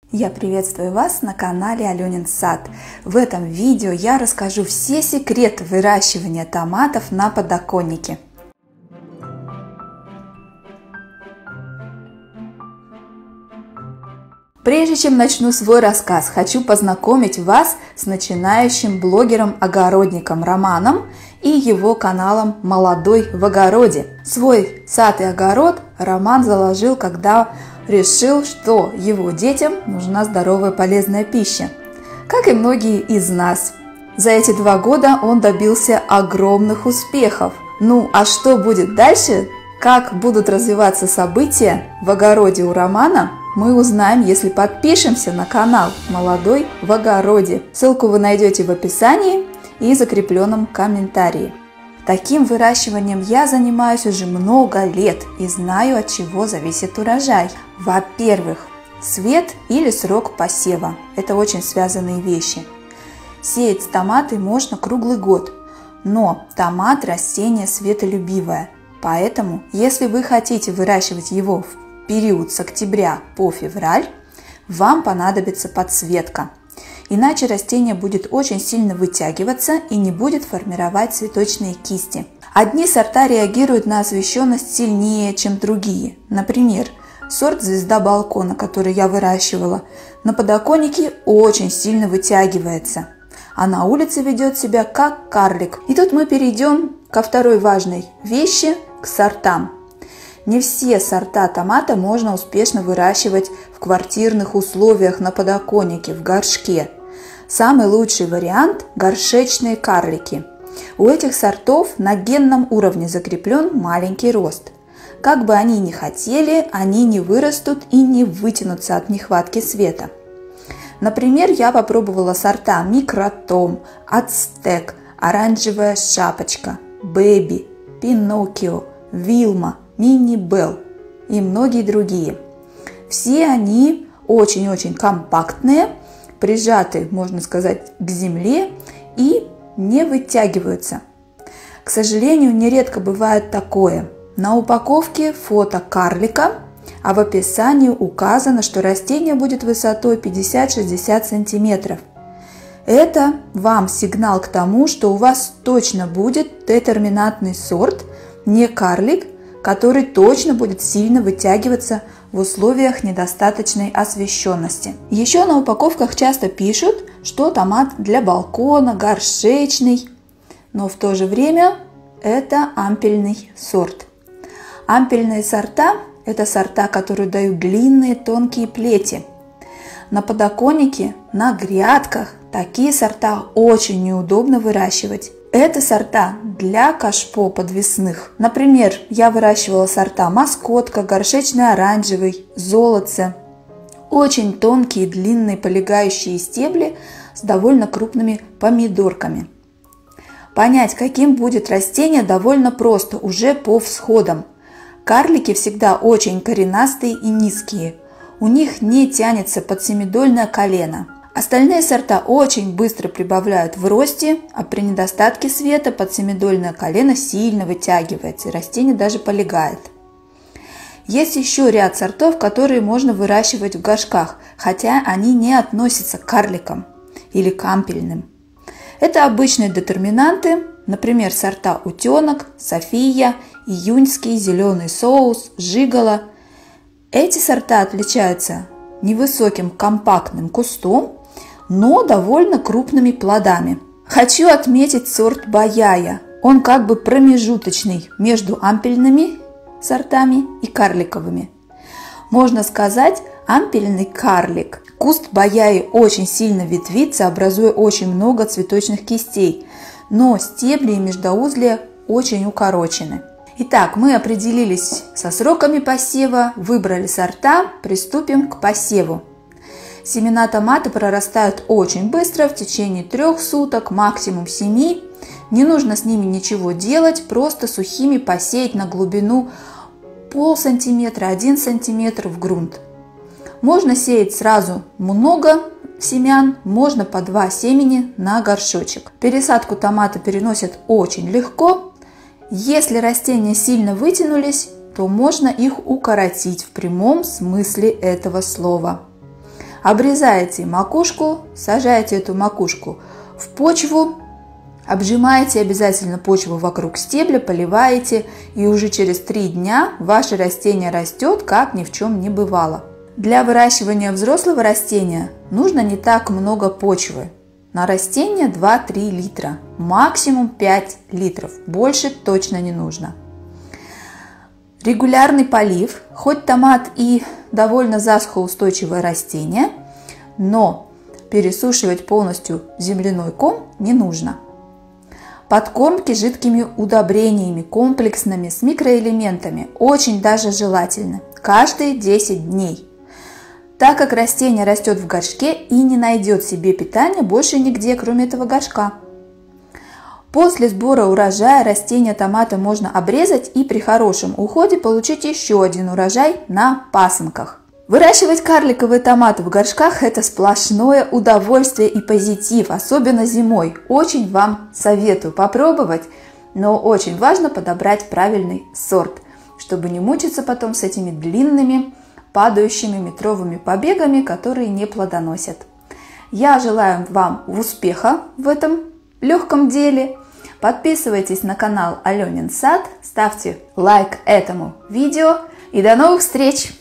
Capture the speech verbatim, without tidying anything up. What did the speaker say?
Я приветствую вас на канале Аленин сад. В этом видео я расскажу все секреты выращивания томатов на подоконнике. Прежде чем начну свой рассказ, хочу познакомить вас с начинающим блогером-огородником Романом и его каналом «Молодой в огороде». Свой сад и огород Роман заложил, когда решил, что его детям нужна здоровая полезная пища, как и многие из нас. За эти два года он добился огромных успехов. Ну а что будет дальше, как будут развиваться события в огороде у Романа, мы узнаем, если подпишемся на канал «Молодой в огороде». Ссылку вы найдете в описании и закрепленном комментарии. Таким выращиванием я занимаюсь уже много лет и знаю, от чего зависит урожай. Во-первых, цвет или срок посева. Это очень связанные вещи. Сеять томаты можно круглый год, но томат – растение светолюбивое. Поэтому, если вы хотите выращивать его в период с октября по февраль, вам понадобится подсветка. Иначе растение будет очень сильно вытягиваться и не будет формировать цветочные кисти. Одни сорта реагируют на освещенность сильнее, чем другие. Например, сорт «Звезда балкона», который я выращивала, на подоконнике очень сильно вытягивается, а на улице ведет себя как карлик. И тут мы перейдем ко второй важной вещи – к сортам. Не все сорта томата можно успешно выращивать в квартирных условиях на подоконнике, в горшке. Самый лучший вариант – горшечные карлики. У этих сортов на генном уровне закреплен маленький рост. Как бы они ни хотели, они не вырастут и не вытянутся от нехватки света. Например, я попробовала сорта Микротом, Ацтек, Оранжевая шапочка, Бэби, Пиноккио, Вилма, Мини Белл и многие другие. Все они очень-очень компактные, прижаты, можно сказать, к земле и не вытягиваются. К сожалению, нередко бывает такое. На упаковке фото карлика, а в описании указано, что растение будет высотой пятьдесят-шестьдесят сантиметров. Это вам сигнал к тому, что у вас точно будет детерминантный сорт, не карлик, который точно будет сильно вытягиваться в условиях недостаточной освещенности. Еще на упаковках часто пишут, что томат для балкона, горшечный, но в то же время это ампельный сорт. Ампельные сорта – это сорта, которые дают длинные тонкие плети. На подоконнике, на грядках такие сорта очень неудобно выращивать. Это сорта для кашпо подвесных. Например, я выращивала сорта Маскотка, горшечный оранжевый, золотце. Очень тонкие, длинные полегающие стебли с довольно крупными помидорками. Понять, каким будет растение, довольно просто уже по всходам. Карлики всегда очень коренастые и низкие. У них не тянется подсемидольное колено. Остальные сорта очень быстро прибавляют в росте, а при недостатке света подсемидольное колено сильно вытягивается и растение даже полегает. Есть еще ряд сортов, которые можно выращивать в горшках, хотя они не относятся к карликам или к ампельным. Это обычные детерминанты, например, сорта Утенок, София, Июньский, Зеленый соус, Жигало. Эти сорта отличаются невысоким компактным кустом, но довольно крупными плодами. Хочу отметить сорт Баяя. Он как бы промежуточный между ампельными сортами и карликовыми. Можно сказать, ампельный карлик. Куст Баяи очень сильно ветвится, образуя очень много цветочных кистей, но стебли и междоузлия очень укорочены. Итак, мы определились со сроками посева, выбрали сорта, приступим к посеву. Семена томата прорастают очень быстро, в течение трех суток, максимум семи. Не нужно с ними ничего делать, просто сухими посеять на глубину пол сантиметра, один сантиметр в грунт. Можно сеять сразу много семян, можно по два семени на горшочек. Пересадку томата переносят очень легко. Если растения сильно вытянулись, то можно их укоротить в прямом смысле этого слова. Обрезаете макушку, сажаете эту макушку в почву, обжимаете обязательно почву вокруг стебля, поливаете, и уже через три дня ваше растение растет, как ни в чем не бывало. Для выращивания взрослого растения нужно не так много почвы. На растение два-три литра, максимум пять литров, больше точно не нужно. Регулярный полив, хоть томат и довольно засухоустойчивое растение, но пересушивать полностью земляной ком не нужно. Подкормки жидкими удобрениями комплексными с микроэлементами очень даже желательны каждые десять дней, так как растение растет в горшке и не найдет себе питания больше нигде, кроме этого горшка. После сбора урожая растения томата можно обрезать и при хорошем уходе получить еще один урожай на пасынках. Выращивать карликовые томаты в горшках – это сплошное удовольствие и позитив, особенно зимой. Очень вам советую попробовать, но очень важно подобрать правильный сорт, чтобы не мучиться потом с этими длинными, падающими метровыми побегами, которые не плодоносят. Я желаю вам успеха в этом легком деле. Подписывайтесь на канал Аленин сад, ставьте лайк этому видео и до новых встреч!